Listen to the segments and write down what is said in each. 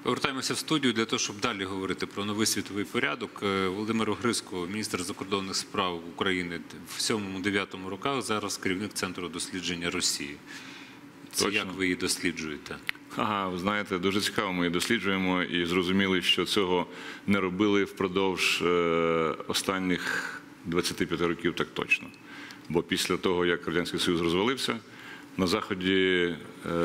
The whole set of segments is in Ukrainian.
Повертаємося в студію для того, щоб далі говорити про новий світовий порядок. Володимир Огризко, міністр закордонних справ України в 7-9 роках, зараз керівник Центру дослідження Росії. Це як ви її досліджуєте? Ви знаєте, дуже цікаво, ми її досліджуємо і зрозуміли, що цього не робили впродовж останніх 25 років так точно. Бо після того, як Радянський Союз розвалився, на Заході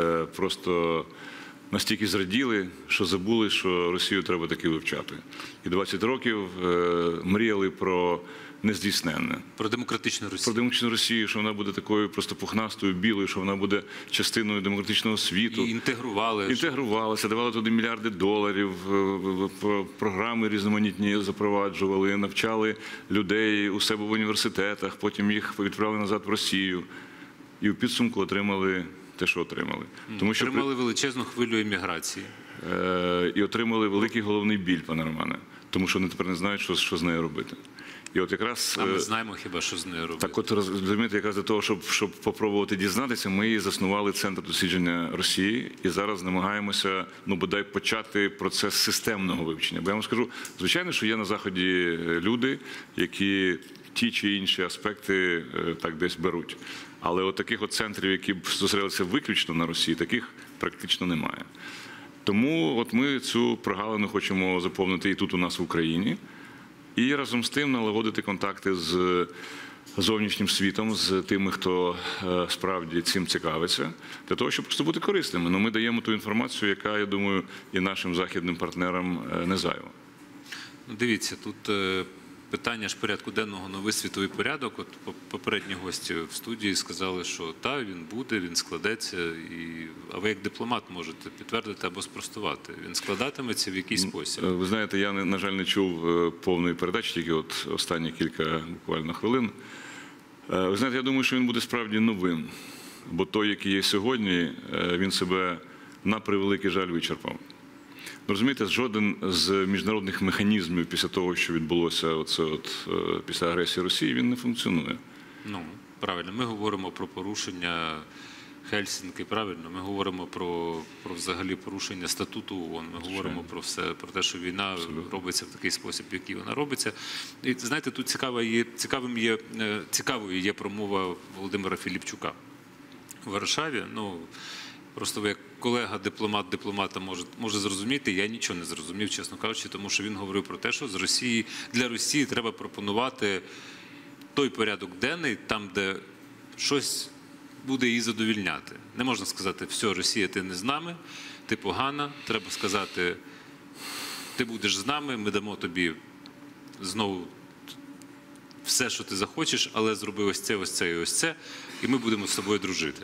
просто настільки зраділи, що забули, що Росію треба таки вивчати. І 20 років мріяли про нездійсненне. Про демократичну Росію. Про демократичну Росію, що вона буде такою просто пухнастою, білою, що вона буде частиною демократичного світу. І інтегрувалася, давали туди мільярди доларів, програми різноманітні запроваджували, навчали людей у себе в університетах, потім їх відправили назад в Росію. І в підсумку отримали те, що отримали. Отримали величезну хвилю еміграції. І отримали великий головний біль, пане Романе. Тому що вони тепер не знають, що з нею робити. І от якраз, а ми знаємо хіба, що з нею робити. Так от, розумієте, якраз для того, щоб попробувати дізнатися, ми заснували Центр дослідження Росії і зараз намагаємося, бодай, почати процес системного вивчення. Бо я вам скажу, звичайно, що є на Заході люди, які ті чи інші аспекти так десь беруть. Але от таких от центрів, які б зосередилися виключно на Росії, таких практично немає. Тому от ми цю прогалину хочемо заповнити і тут у нас в Україні, і разом з тим налагодити контакти з зовнішнім світом, з тими, хто справді цим цікавиться, для того, щоб просто бути корисними. Ми даємо ту інформацію, яка, я думаю, і нашим західним партнерам не зайва. Дивіться, тут питання ж порядку денного новий світовий порядок. От попередні гості в студії сказали, що так, він буде, він складеться. А ви як дипломат можете підтвердити або спростувати. Він складатиметься в якийсь спосіб? Ви знаєте, я, на жаль, не чув повної передачі, тільки от останні кілька буквально хвилин. Ви знаєте, я думаю, що він буде справді новим. Бо той, який є сьогодні, він себе на превеликий жаль вичерпав. Розумієте, жоден з міжнародних механізмів після того, що відбулося після агресії Росії, він не функціонує. Правильно. Ми говоримо про порушення Хельсінки, правильно? Ми говоримо про взагалі порушення статуту ООН. Ми говоримо про все, про те, що війна робиться в такий спосіб, в який вона робиться. І, знаєте, тут цікавою є промова Володимира Філіпчука в Варшаві. Просто ви як колега, дипломат дипломата може зрозуміти, я нічого не зрозумів, чесно кажучи, тому що він говорив про те, що для Росії треба пропонувати той порядок денний, там, де щось буде її задовільняти. Не можна сказати, все, Росія, ти не з нами, ти погана, треба сказати, ти будеш з нами, ми дамо тобі знову все, що ти захочеш, але зроби ось це, ось це і ось це, і ми будемо з тобою дружити.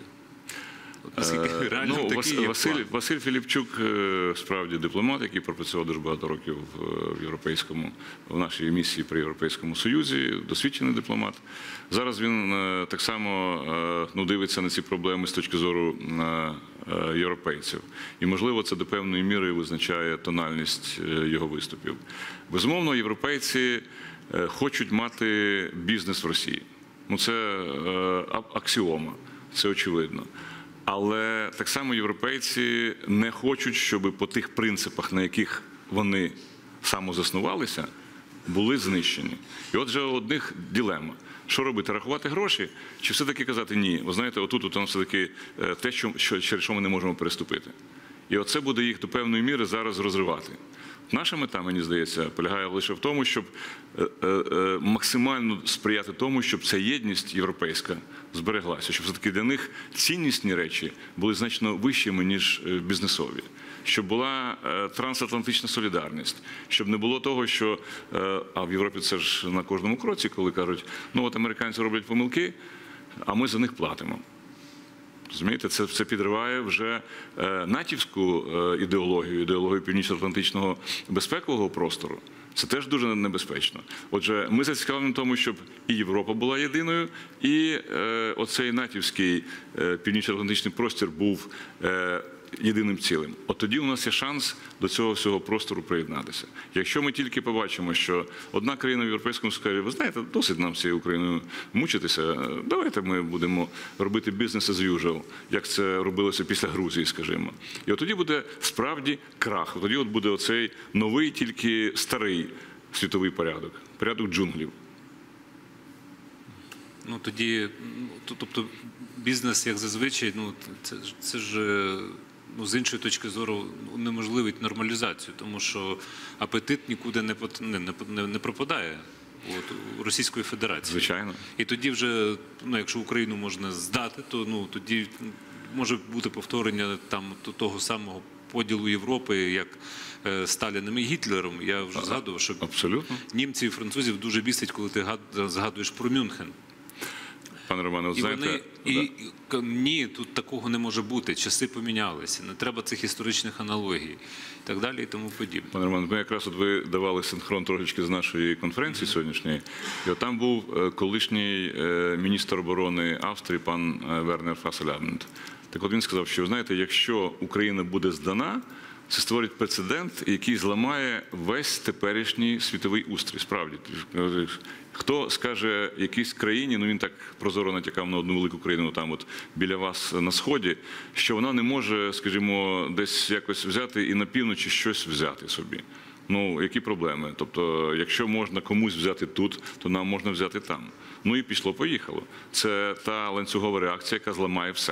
Василь Філіпчук справді дипломат, який пропрацював дуже багато років в нашій місії при Європейському Союзі, досвідчений дипломат. Зараз він так само дивиться на ці проблеми з точки зору європейців. І, можливо, це до певної міри визначає тональність його виступів. Безумовно, європейці хочуть мати бізнес в Росії. Це аксіома, це очевидно. Але так само європейці не хочуть, щоб по тих принципах, на яких вони самозаснувалися, були знищені. І от вже у одних дилема. Що робити? Рахувати гроші? Чи все-таки казати, ні, ви знаєте, отут у нас все-таки те, через що ми не можемо переступити. І оце буде їх до певної міри зараз розривати. Наша мета, мені здається, полягає лише в тому, щоб максимально сприяти тому, щоб ця єдність європейська збереглася, щоб все-таки для них ціннісні речі були значно вищими, ніж бізнесові. Щоб була трансатлантична солідарність, щоб не було того, що, а в Європі це ж на кожному кроці, коли кажуть, от американці роблять помилки, а ми за них платимо. Розумієте, це підриває вже натівську ідеологію північно-атлантичного безпекового простору. Це теж дуже небезпечно. Отже, ми зацікавлені в тому, щоб і Європа була єдиною, і оцей натівський північно-атлантичний простір був єдиним цілим. От тоді у нас є шанс до цього всього простору приєднатися. Якщо ми тільки побачимо, що одна країна в Європейському скаже, ви знаєте, досить нам цією Україною мучитися, давайте ми будемо робити бізнес as usual, як це робилося після Грузії, скажімо. І от тоді буде справді крах, от тоді от буде оцей новий, тільки старий світовий порядок, порядок джунглів. Ну тоді, тобто бізнес, як зазвичай, ну це ж ну, з іншої точки зору унеможливить нормалізацію, тому що апетит нікуди не пропадає у Російської Федерації. Звичайно. І тоді вже, ну, якщо Україну можна здати, то ну, тоді може бути повторення там того самого поділу Європи, як Сталіним і Гітлером. Я вже згадував, що абсолютно. Німців і французів дуже бісить, коли ти згадуєш про Мюнхен. Пане Романе, от знаєте... Ні, тут такого не може бути. Часи помінялися. Не треба цих історичних аналогій. І так далі, і тому подібне. Пане Романе, ми якраз от ви давали синхрон трошечки з нашої конференції сьогоднішньої. І от там був колишній міністр оборони Австрії, пан Вернер Фасселябнд. Так от він сказав, що, ви знаєте, якщо Україна буде здана, це створить прецедент, який зламає весь теперішній світовий устрій. Справді. Хто скаже якійсь країні, ну він так прозоро натякав на одну велику країну там от біля вас на Сході, що вона не може, скажімо, десь якось взяти і на півночі щось взяти собі. Ну, які проблеми? Тобто, якщо можна комусь взяти тут, то нам можна взяти там. Ну і пішло-поїхало. Це та ланцюгова реакція, яка зламає все.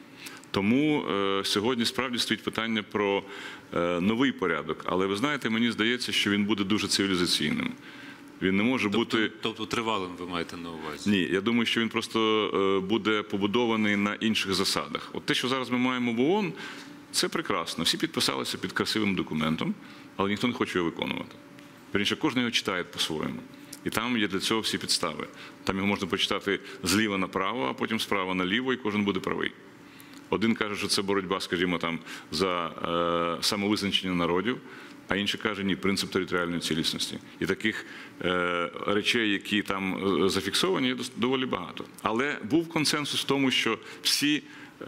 Тому сьогодні справді стоїть питання про новий порядок. Але ви знаєте, мені здається, що він буде дуже цивілізаційним. Він не може бути... Тобто тривалим ви маєте на увазі? Ні, я думаю, що він просто буде побудований на інших засадах. От те, що зараз ми маємо в ООН, це прекрасно. Всі підписалися під красивим документом, але ніхто не хоче його виконувати. Вірніше, кожен його читає по-своєму. І там є для цього всі підстави. Там його можна почитати зліва направо, а потім справа наліво, і кожен буде правий. Один каже, що це боротьба, скажімо, там, за самовизначення народів, а інший каже, ні, принцип територіальної цілісності. І таких речей, які там зафіксовані, є доволі багато. Але був консенсус в тому, що всі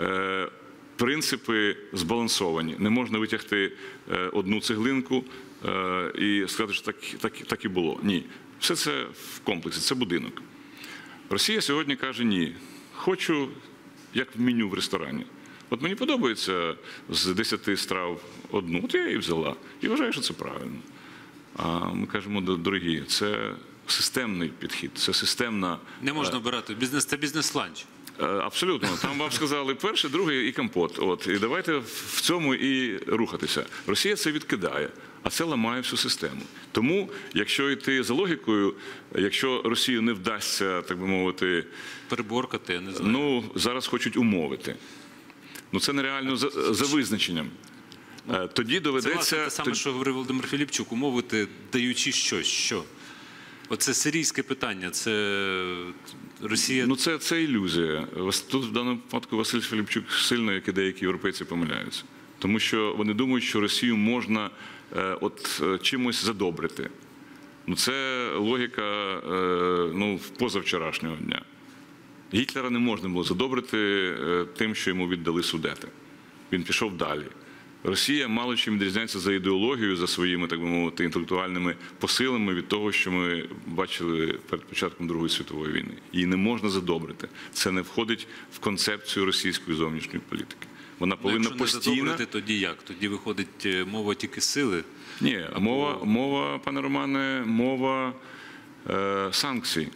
принципи збалансовані. Не можна витягти одну цеглинку і сказати, що так і було. Ні. Все це в комплексі, це будинок. Росія сьогодні каже, ні, хочу, як в меню в ресторані. От мені подобається з 10 страв одну, от я її взяла. І вважаю, що це правильно. А ми кажемо, дорогі, це системний підхід, це системна... Не можна обирати. Це бізнес-ланч. Абсолютно. Там вам сказали перший, другий і компот. От. І давайте в цьому і рухатися. Росія це відкидає, а це ламає всю систему. Тому, якщо йти за логікою, якщо Росію не вдасться, так би мовити... Переборкати, я не знаю. Ну, зараз хочуть умовити. Ну, це нереально за визначенням. Тоді доведеться... Це, власне, те саме, що говорив Володимир Філіпчук, умовити, даючи щось. Що? Оце сирійське питання, це Росія... Ну, це ілюзія. Тут, в даному випадку, Василь Філіпчук сильно, як і деякі європейці, помиляються. Тому що вони думають, що Росію можна чимось задобрити. Ну, це логіка позавчорашнього дня. Гітлера не можна було задобрити тим, що йому віддали Судети. Він пішов далі. Росія мало чим відрізняється за ідеологією, за своїми, так би мовити, інтелектуальними посилами від того, що ми бачили перед початком Другої світової війни. Її не можна задобрити. Це не входить в концепцію російської зовнішньої політики. Вона повинна постійно... Якщо не задобрити, тоді як? Тоді виходить мова тільки сили? Ні, мова, пане Романе, мова санкцій.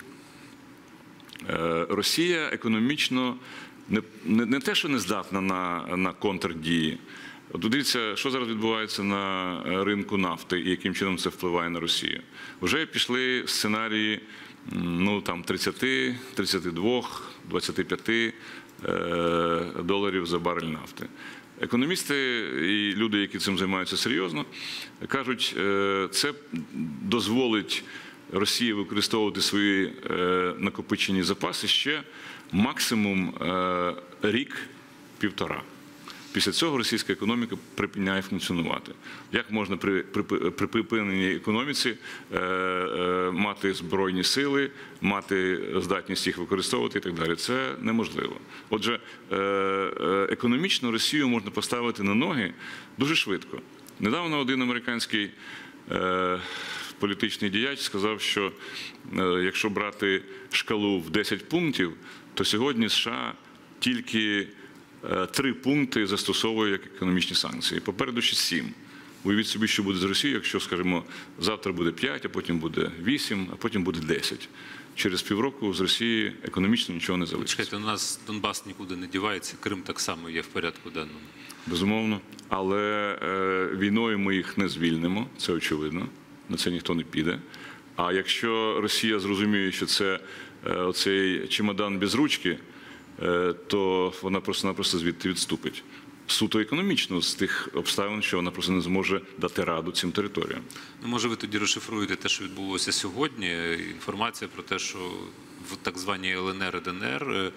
Росія економічно не те, що не здатна на контрдії. От дивіться, що зараз відбувається на ринку нафти і яким чином це впливає на Росію. Вже пішли сценарії 30, 32, 25 доларів за барель нафти. Економісти і люди, які цим займаються серйозно, кажуть, це дозволить Росії використовувати свої накопичені запаси ще максимум рік-півтора. Після цього російська економіка припиняє функціонувати. Як можна при припиненій економіці мати збройні сили, мати здатність їх використовувати і так далі? Це неможливо. Отже, економічно Росію можна поставити на ноги дуже швидко. Недавно один американський політичний діяч сказав, що якщо брати шкалу в 10 пунктів, то сьогодні США тільки 3 пункти застосовує як економічні санкції. Попереду ще 7. Уявіть собі, що буде з Росією, якщо, скажімо, завтра буде 5, а потім буде 8, а потім буде 10. Через півроку з Росії економічно нічого не залишиться. Чекайте, у нас Донбас нікуди не дівається, Крим так само є в порядку денному. Безумовно. Але війною ми їх не звільнимо, це очевидно. На це ніхто не піде. А якщо Росія зрозуміє, що це оцей чемодан без ручки, то вона просто-напросто звідти відступить. Суто економічно, з тих обставин, що вона просто не зможе дати раду цим територіям. Ну, може, ви тоді розшифруєте те, що відбулося сьогодні. Інформація про те, що в так званій ЛНР і ДНР,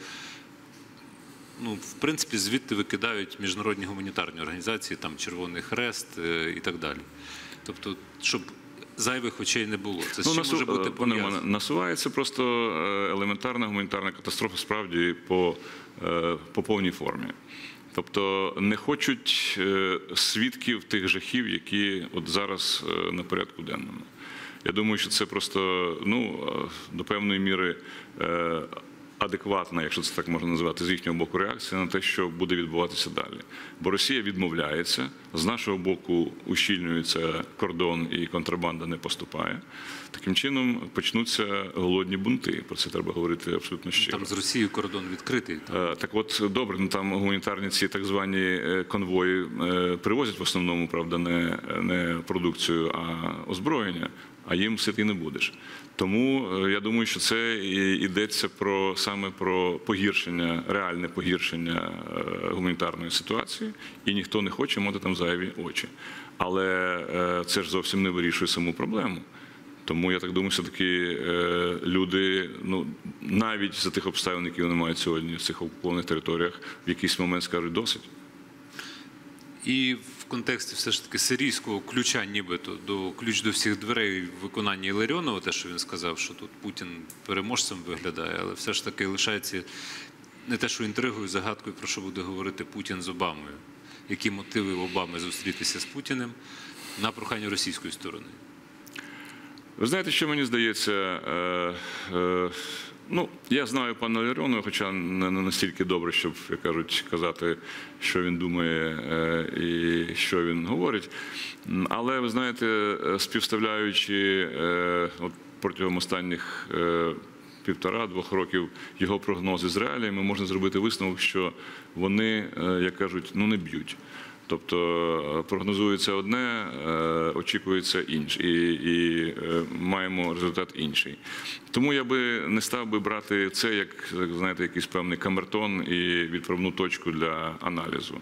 ну, в принципі, звідти викидають міжнародні гуманітарні організації, там Червоний Хрест і так далі. Тобто, щоб зайвих очей не було. Це з чим може бути пов'язано? Насувається просто елементарна гуманітарна катастрофа справді по повній формі. Тобто не хочуть свідків тих жахів, які от зараз на порядку денному. Я думаю, що це просто, ну, до певної міри адекватна, якщо це так можна назвати, з їхнього боку реакція на те, що буде відбуватися далі. Бо Росія відмовляється, з нашого боку ущільнюється кордон і контрабанда не поступає. Таким чином почнуться голодні бунти. Про це треба говорити абсолютно щиро. Там з Росією кордон відкритий. Так от, добре, ну там гуманітарні ці так звані конвої привозять в основному, правда, не продукцію, а озброєння. А їм сити не будеш. Тому я думаю, що це йдеться саме про погіршення, реальне погіршення гуманітарної ситуації, і ніхто не хоче мати там зайві очі. Але це ж зовсім не вирішує саму проблему. Тому я так думаю, що таки люди, ну, навіть за тих обставин, які вони мають сьогодні в цих окупованих територіях, в якийсь момент скажуть досить. І в контексті все ж таки сирійського ключа, нібито ключ до всіх дверей в виконанні Іларіонова, те, що він сказав, що тут Путін переможцем виглядає, але все ж таки лишається не те, що інтригою, загадкою, про що буде говорити Путін з Обамою. Які мотиви Обами зустрітися з Путіним на прохання російської сторони? Ви знаєте, що мені здається, ну, я знаю пана Іларіонова, хоча не настільки добре, щоб, як кажуть, казати, що він думає і що він говорить. Але, ви знаєте, співставляючи от протягом останніх 1,5-2 років його прогнози з реаліями, можна зробити висновок, що вони, як кажуть, ну не б'ють. Тобто прогнозується одне, очікується інше, і маємо результат інший. Тому я би не став би брати це як, знаєте, якийсь певний камертон і відправну точку для аналізу.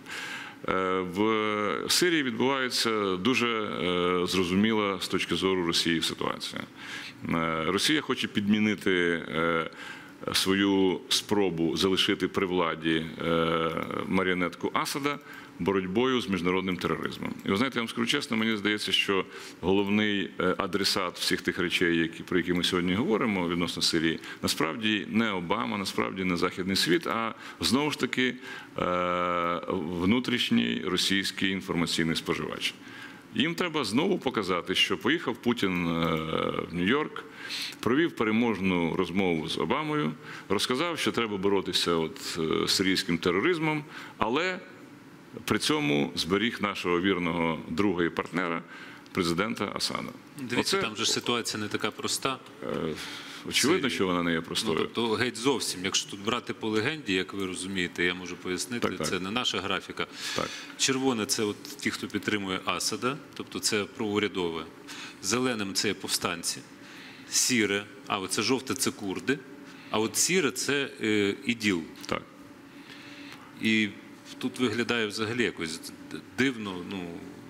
В Сирії відбувається дуже зрозуміла з точки зору Росії ситуація. Росія хоче підмінити свою спробу залишити при владі маріонетку Асада боротьбою з міжнародним тероризмом. І ви знаєте, я вам скажу чесно, мені здається, що головний адресат всіх тих речей, про які ми сьогодні говоримо відносно Сирії, насправді не Обама, насправді не Західний світ, а знову ж таки внутрішній російський інформаційний споживач. Їм треба знову показати, що поїхав Путін в Нью-Йорк, провів переможну розмову з Обамою, розказав, що треба боротися з сирійським тероризмом, але при цьому зберіг нашого вірного друга і партнера, президента Асада. Дивіться, там же ситуація не така проста. Очевидно, що вона не є простою. Ну, тобто геть зовсім. Якщо тут брати по легенді, як ви розумієте, я можу пояснити, так. Це не наша графіка. Так. Червоне – це от ті, хто підтримує Асада, тобто це проурядове. Зеленим – це повстанці. Сіре, це жовте – це курди. А от сіре – це іділ. Так. І тут виглядає взагалі якось дивно. Ну,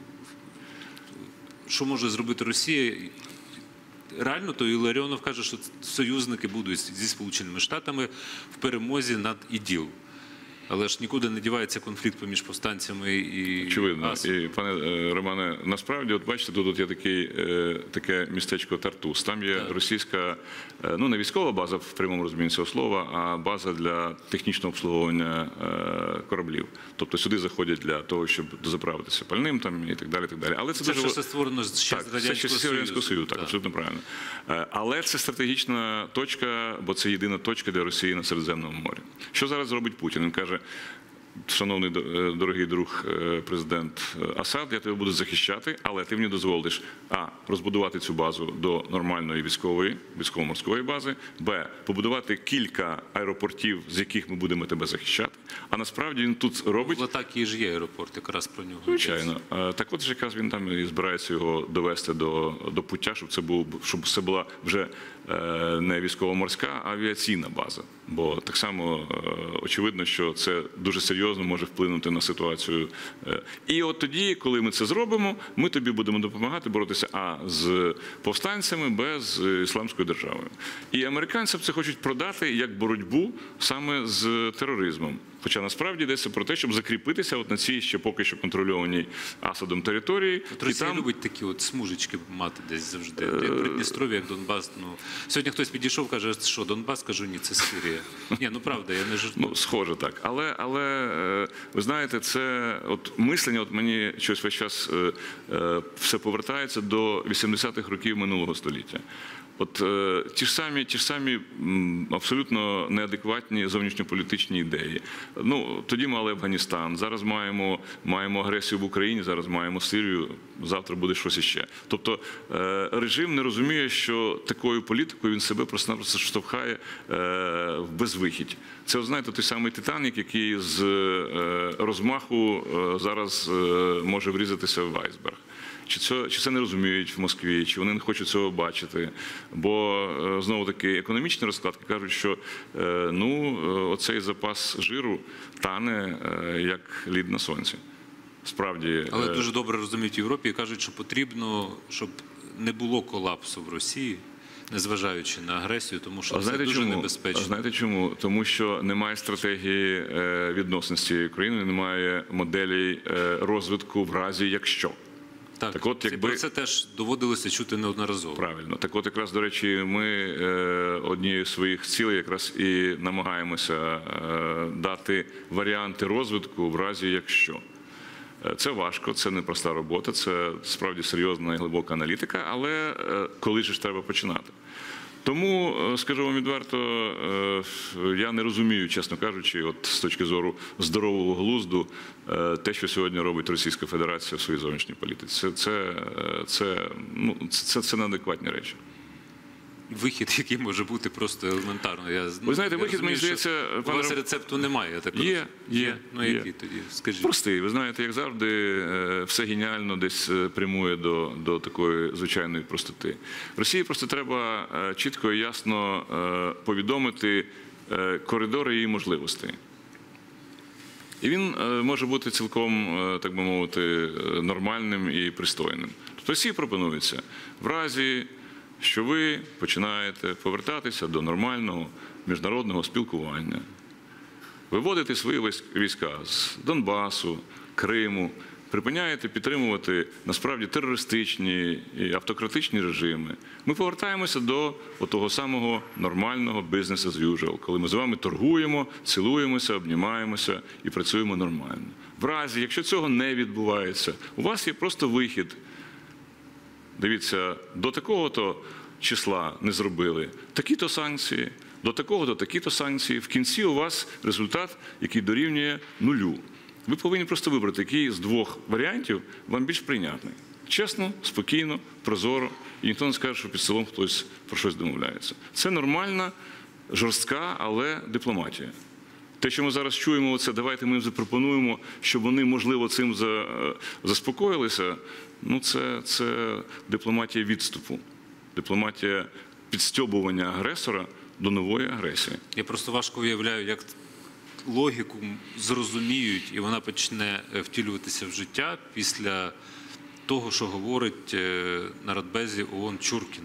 що може зробити Росія? Реально, то Іларіонов каже, що союзники будуть зі Сполученими Штатами в перемозі над іділ. Але ж нікуди не дівається конфлікт поміж повстанцями і Очевидно. АСО. І, пане Романе, насправді, от бачите, тут є таке містечко Тартус. Там є російська, ну не військова база в прямому розумінні цього слова, а база для технічного обслуговування кораблів. Тобто сюди заходять для того, щоб дозаправитися пальним там і так далі. Так далі. Але Це все створено ще так, з це Радянського ще з Радянського Союзу. Союзу, так, абсолютно правильно. Але це стратегічна точка, бо це єдина точка для Росії на Середземному морі. Що зараз робить Путін? Він каже: шановний дорогий друг президент Асад, я тебе буду захищати, але ти мені дозволиш розбудувати цю базу до нормальної військово-морської бази, побудувати кілька аеропортів, з яких ми будемо тебе захищати. А насправді він тут робить... В Латакії ж є аеропорт, якраз про нього. Звичайно. Так от ж якраз він там і збирається його довести до пуття, щоб це була вже не військово-морська, а авіаційна база. Бо так само очевидно, що це дуже серйозно може вплинути на ситуацію. І от тоді, коли ми це зробимо, ми тобі будемо допомагати боротися з повстанцями, з Ісламською державою. І американцям це хочуть продати як боротьбу саме з тероризмом. Хоча насправді йдеться про те, щоб закріпитися от на цій ще поки що контрольованій Асадом території. От Росія любить такі от смужечки мати десь завжди. Як Придністров'я, як Донбас. Сьогодні хтось підійшов, каже, що Донбас, кажу, ні, це Сирія. Ні, правда, я не жартую. Схоже так. Але ви знаєте, це от мислення, от мені щось весь час все повертається до 80-х років минулого століття. От ті ж самі абсолютно неадекватні зовнішньополітичні ідеї. Тоді мали Афганістан, зараз маємо агресію в Україні, зараз маємо Сирію, завтра буде щось іще. Тобто режим не розуміє, що такою політикою він себе просто-напросто штовхає в безвихідь. Це, знаєте, той самий Титанік, який з розмаху зараз може врізатися в айсберг. Чи це не розуміють в Москві, чи вони не хочуть цього бачити. Бо, знову-таки, економічні розкладки кажуть, що оцей запас жиру тане, як лід на сонці. Справді. Але дуже добре розуміють в Європі і кажуть, що потрібно, щоб не було колапсу в Росії, незважаючи на агресію, тому що це дуже небезпечно. Знаєте чому? Тому що немає стратегії відносин з цією країною, немає моделей розвитку в разі якщо. Так от, про це теж доводилося чути неодноразово. Правильно. Так от якраз, до речі, ми однією з своїх цілей якраз і намагаємося дати варіанти розвитку в разі якщо. Це важко, це непроста робота, це справді серйозна і глибока аналітика, але коли ж треба починати? Тому, скажу вам відверто, я не розумію, чесно кажучи, от з точки зору здорового глузду, те, що сьогодні робить Російська Федерація в своїй зовнішній політиці. Це неадекватні речі. Вихід, який може бути просто елементарно. Ви знаєте, вихід, мені здається... У вас рецепту немає, я так розумію. Є. Який тоді? Скажіть. Простий. Ви знаєте, як завжди, все геніально десь прямує до такої звичайної простоти. Росії просто треба чітко і ясно повідомити коридори її можливостей. І він може бути цілком, так би мовити, нормальним і пристойним. Тобто Росії пропонується в разі, що ви починаєте повертатися до нормального міжнародного спілкування, виводити свої війська з Донбасу, Криму, припиняєте підтримувати насправді терористичні і автократичні режими, ми повертаємося до того самого нормального business as usual, коли ми з вами торгуємо, цілуємося, обнімаємося і працюємо нормально. В разі, якщо цього не відбувається, у вас є просто вихід. Дивіться, до такого-то числа не зробили такі-то санкції, до такого-то такі-то санкції. В кінці у вас результат, який дорівнює нулю. Ви повинні просто вибрати, який з двох варіантів вам більш прийнятний. Чесно, спокійно, прозоро, і ніхто не скаже, що під столом хтось про щось домовляється. Це нормальна, жорстка, але дипломатія. Те, що ми зараз чуємо, давайте ми їм запропонуємо, щоб вони, можливо, цим заспокоїлися, це дипломатія відступу, дипломатія підстьобування агресора до нової агресії. Я просто важко уявляю, як логіку зрозуміють, і вона почне втілюватися в життя після того, що говорить на Радбезі ООН Чуркін.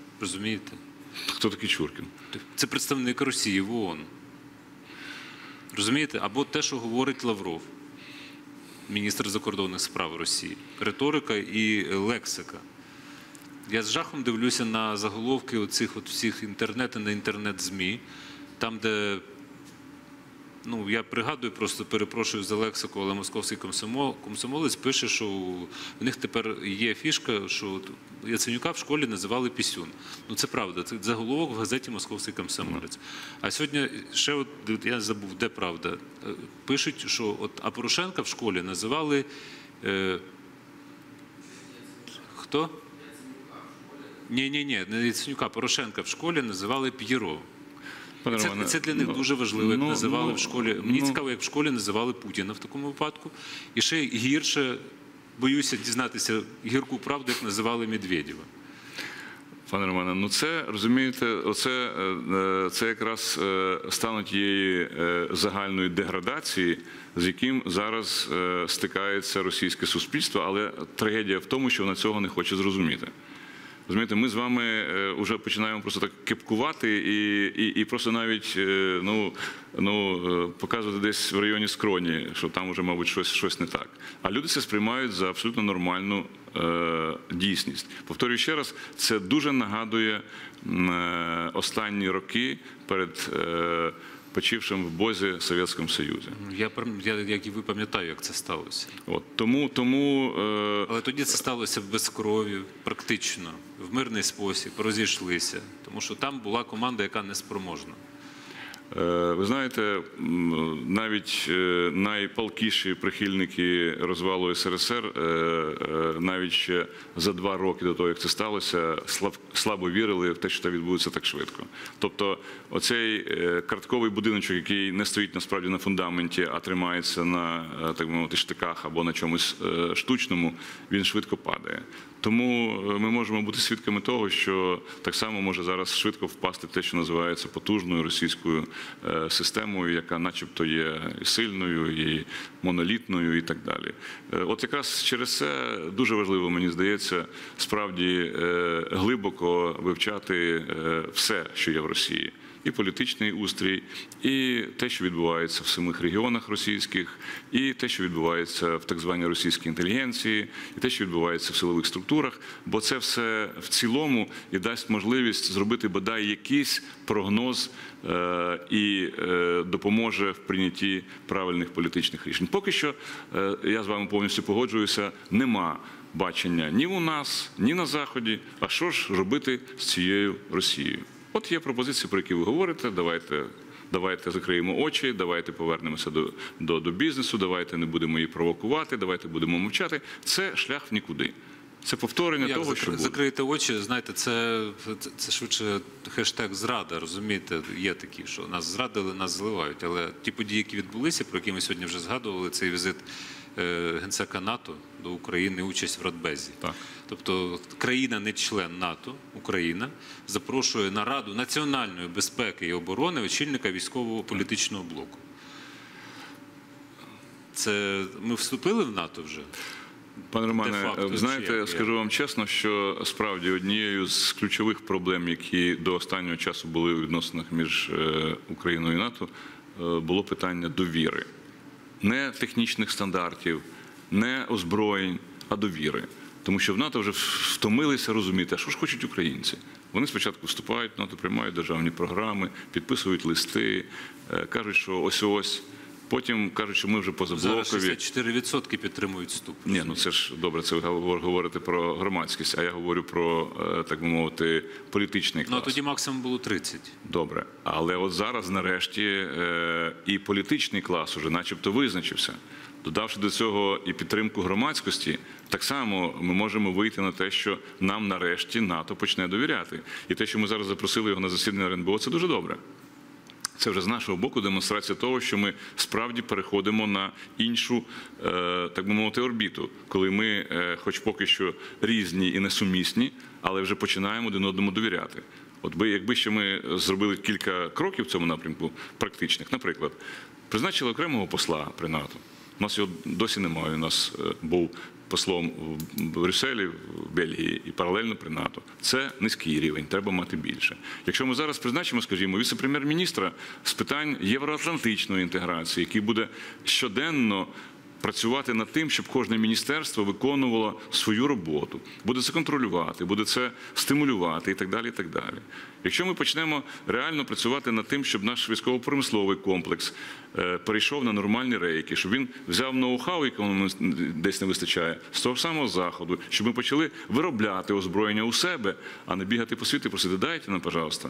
Розумієте? Хто такий Чуркін? Це представник Росії в ООН. Розумієте? Або те, що говорить Лавров, міністр закордонних справ Росії. Риторика і лексика. Я з жахом дивлюся на заголовки оцих от всіх інтернет і не інтернет-ЗМІ, там, де, ну, я пригадую, просто перепрошую за лексику, але московський комсомолець пише, що в них тепер є фішка, що Яценюка в школі називали пісюн. Ну, це правда, це заголовок в газеті «Московський комсомолець». А сьогодні ще, от, я забув, де правда, пишуть, що от, а Порошенка в школі називали, хто? Ні, не Яценюка, Порошенка в школі називали П'єро. Це для них дуже важливо, як називали в школі. Мені цікаво, як в школі називали Путіна в такому випадку. І ще гірше, боюся дізнатися гірку правду, як називали Медведєва. Пане Романе, ну це, розумієте, це якраз стан тієї загальної деградації, з яким зараз стикається російське суспільство, але трагедія в тому, що вона цього не хоче зрозуміти. Розумієте, ми з вами вже починаємо просто так кепкувати і просто навіть показувати десь в районі скроні, що там вже, мабуть, щось не так. А люди це сприймають за абсолютно нормальну дійсність. Повторюю ще раз, це дуже нагадує останні роки перед почившим в Бозі Совєтському Союзі. Я, як і ви, пам'ятаю, як це сталося. От, Але тоді це сталося без крові, практично, в мирний спосіб, розійшлися. Тому що там була команда, яка неспроможна. Ви знаєте, навіть найпалкіші прихильники розвалу СРСР, навіть ще за 2 роки до того, як це сталося, слабо вірили в те, що це відбудеться так швидко. Тобто оцей картковий будиночок, який не стоїть насправді на фундаменті, а тримається на, так мовити, штиках або на чомусь штучному, він швидко падає. Тому ми можемо бути свідками того, що так само може зараз швидко впасти те, що називається потужною російською системою, яка начебто є і сильною, і монолітною, і так далі. От якраз через це дуже важливо, мені здається, справді глибоко вивчати все, що є в Росії. І політичний устрій, і те, що відбувається в самих регіонах російських, і те, що відбувається в так званій російській інтелігенції, і те, що відбувається в силових структурах, бо це все в цілому і дасть можливість зробити бодай якийсь прогноз і допоможе в прийнятті правильних політичних рішень. Поки що, я з вами повністю погоджуюся, нема бачення ні у нас, ні на Заході, а що ж робити з цією Росією. От є пропозиції, про які ви говорите, давайте закриємо очі, давайте повернемося до бізнесу, давайте не будемо її провокувати, давайте будемо мовчати. Це шлях в нікуди. Це повторення того, що буде. Закрити очі, знаєте, це швидше хештег «зрада», розумієте, є такі, що нас зрадили, нас зливають, але ті події, які відбулися, про які ми сьогодні вже згадували, цей візит генсека НАТО до України, участь в Радбезі. Так. Тобто країна не член НАТО, Україна, запрошує на Раду національної безпеки і оборони очільника військово-політичного блоку. Це ми вступили в НАТО вже? Пане Романе, знаєте, скажу вам чесно, що справді однією з ключових проблем, які до останнього часу були у відносинах між Україною і НАТО, було питання довіри. Не технічних стандартів, не озброєнь, а довіри. Тому що в НАТО вже втомилися розуміти, а що ж хочуть українці. Вони спочатку вступають в НАТО, приймають державні програми, підписують листи, кажуть, що ось-ось. Потім кажуть, що ми вже позаблокові. Зараз 64% підтримують вступ. Ні, ну це ж добре, це ви говорите про громадськість, а я говорю про, так би мовити, політичний клас. Ну, тоді максимум було 30. Добре, але от зараз нарешті і політичний клас уже начебто визначився. Додавши до цього і підтримку громадськості, так само ми можемо вийти на те, що нам нарешті НАТО почне довіряти. І те, що ми зараз запросили його на засідання РНБО, це дуже добре. Це вже з нашого боку демонстрація того, що ми справді переходимо на іншу, так би мовити, орбіту, коли ми, хоч поки що різні і несумісні, але вже починаємо один одному довіряти. От якби ще ми зробили кілька кроків в цьому напрямку практичних, наприклад, призначили окремого посла при НАТО, У нас його досі немає. У нас був послом в Брюсселі, в Бельгії і паралельно при НАТО. Це низький рівень, треба мати більше. Якщо ми зараз призначимо, скажімо, віце-прем'єр-міністра з питань євроатлантичної інтеграції, який буде щоденно працювати над тим, щоб кожне міністерство виконувало свою роботу, буде це контролювати, буде це стимулювати і так далі, і так далі. Якщо ми почнемо реально працювати над тим, щоб наш військово-промисловий комплекс перейшов на нормальні рейки, щоб він взяв ноу-хау, якого нам десь не вистачає, з того самого Заходу, щоб ми почали виробляти озброєння у себе, а не бігати по світу і просити, дайте нам, пожалуйста,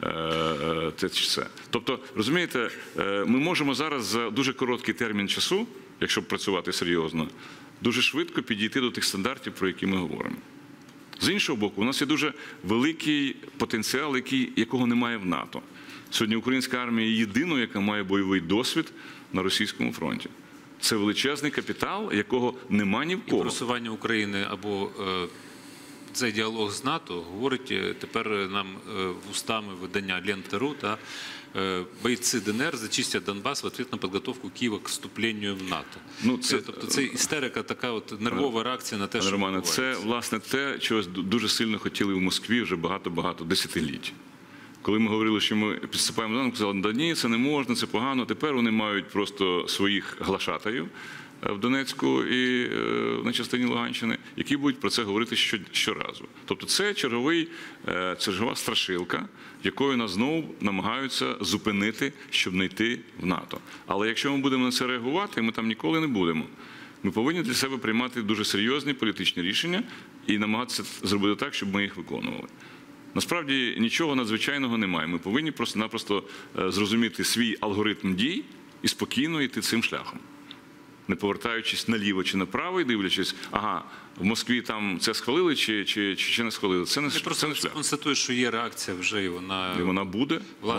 те чи це. Тобто, розумієте, ми можемо зараз за дуже короткий термін часу, якщо працювати серйозно, дуже швидко підійти до тих стандартів, про які ми говоримо. З іншого боку, у нас є дуже великий потенціал, якого немає в НАТО. Сьогодні українська армія є єдиною, яка має бойовий досвід на російському фронті. Це величезний капітал, якого нема ні в І кого. просування України або цей діалог з НАТО говорить тепер нам вустами видання Лента.ру, та бойці ДНР зачистять Донбас в ответ на підготовку Києва к вступленню в НАТО. Тобто це істерика, така от нервова реакція на те, що Романе, відбувається. це, власне, те, чого дуже сильно хотіли в Москві вже багато-багато десятиліть. Коли ми говорили, що ми підступаємо до НАТО, казали, да ні, це не можна, це погано. Тепер вони мають просто своїх глашатаїв в Донецьку і на частині Луганщини, які будуть про це говорити щоразу. Тобто це чергова страшилка, якою нас знову намагаються зупинити, щоб не йти в НАТО. Але якщо ми будемо на це реагувати, ми там ніколи не будемо. Ми повинні для себе приймати дуже серйозні політичні рішення і намагатися зробити так, щоб ми їх виконували. Насправді нічого надзвичайного немає. Ми повинні просто-напросто зрозуміти свій алгоритм дій і спокійно йти цим шляхом. Не повертаючись наліво чи направо і дивлячись, ага, в Москві там це схвалили чи не схвалили. Це не шлях. Я просто констатую, що є реакція вже, і вона буде.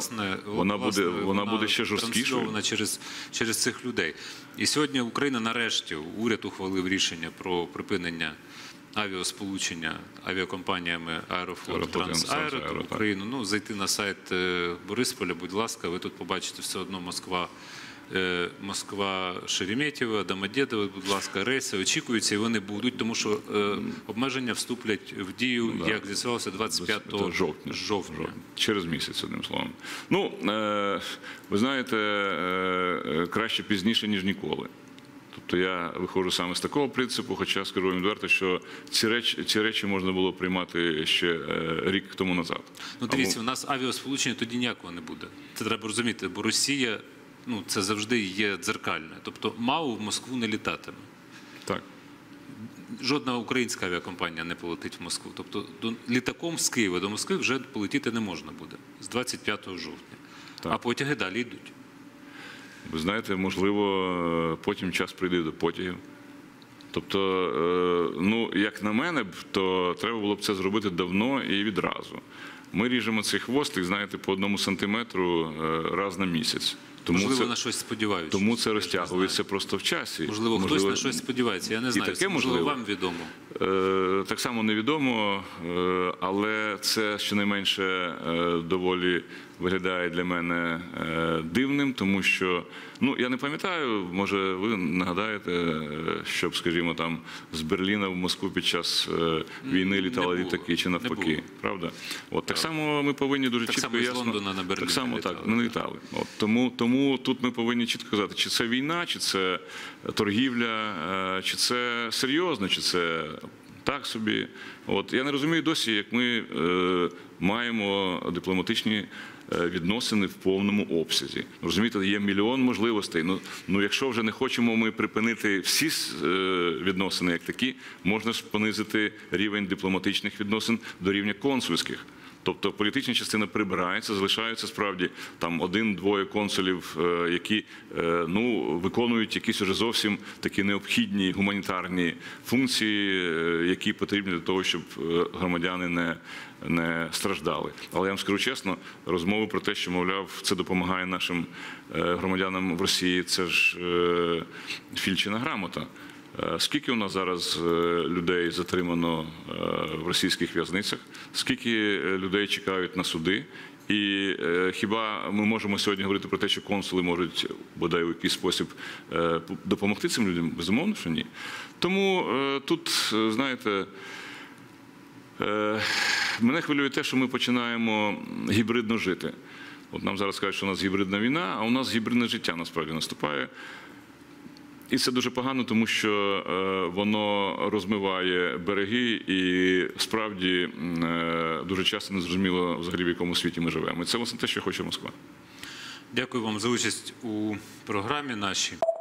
Вона буде ще жорсткішою. Трансльована через цих людей. І сьогодні Україна нарешті, уряд ухвалив рішення про припинення авіасполучення авіакомпаніями Аерофлот, Трансаеро в Україну. Ну, зайти на сайт Борисполя, будь ласка, ви тут побачите все одно Москва, Шереметьєво, Домодєдово, будь ласка, рейси очікуються, і вони будуть, тому що обмеження вступлять в дію, як з'ясувалося, 25 жовтня. Через місяць, одним словом. Ну, ви знаєте, краще пізніше, ніж ніколи. Тобто я виходжу саме з такого принципу, хоча скажу вам відверто, що ці речі можна було приймати ще рік тому назад. Ну, дивіться, у нас авіасполучення тоді ніякого не буде. Це треба розуміти, бо Росія, ну, це завжди є дзеркальне. Тобто МАУ в Москву не літатиме. Так. Жодна українська авіакомпанія не полетить в Москву. Тобто літаком з Києва до Москви вже полетіти не можна буде з 25 жовтня. Так. А потяги далі йдуть. Ви знаєте, можливо, потім час прийде до потягів. Тобто, ну, як на мене, то треба було б це зробити давно і відразу. Ми ріжемо цей хвостик, знаєте, по 1 сантиметру раз на місяць. Можливо, на щось сподіваються. Тому це розтягується просто в часі. Можливо, хтось на щось сподівається, я не знаю. Таке можливо, вам відомо. Так само невідомо, але це щонайменше доволі виглядає для мене дивним, тому що, ну, я не пам'ятаю, може ви нагадаєте, щоб, скажімо, там з Берліна в Москву під час війни літали літаки чи навпаки, правда? От так само ми повинні дуже чітко і ясно. Так само з Лондона на Берлін. Так само так, не літали. От, тому тут ми повинні чітко казати, чи це війна, чи це торгівля, чи це серйозно, чи це так собі. От я не розумію досі, як ми маємо дипломатичні відносини в повному обсязі. Розумієте, є мільйон можливостей. Ну, якщо вже не хочемо ми припинити всі відносини як такі, можна ж понизити рівень дипломатичних відносин до рівня консульських. Тобто політична частина прибирається, залишаються справді там 1-2 консулів, які виконують якісь уже зовсім такі необхідні гуманітарні функції, які потрібні для того, щоб громадяни не страждали. Але я вам скажу чесно, розмови про те, що, мовляв, це допомагає нашим громадянам в Росії, це ж фільчина грамота. Скільки у нас зараз людей затримано в російських в'язницях, скільки людей чекають на суди, І хіба ми можемо сьогодні говорити про те, що консули можуть, бодай у якийсь спосіб, допомогти цим людям? Безумовно, що ні. Тому тут, знаєте, мене хвилює те, що ми починаємо гібридно жити. От нам зараз кажуть, що у нас гібридна війна, а у нас гібридне життя насправді наступає. І це дуже погано, тому що воно розмиває береги і справді дуже часто не зрозуміло взагалі, в якому світі ми живемо. І це власне те, що хоче Москва. Дякую вам за участь у програмі нашій.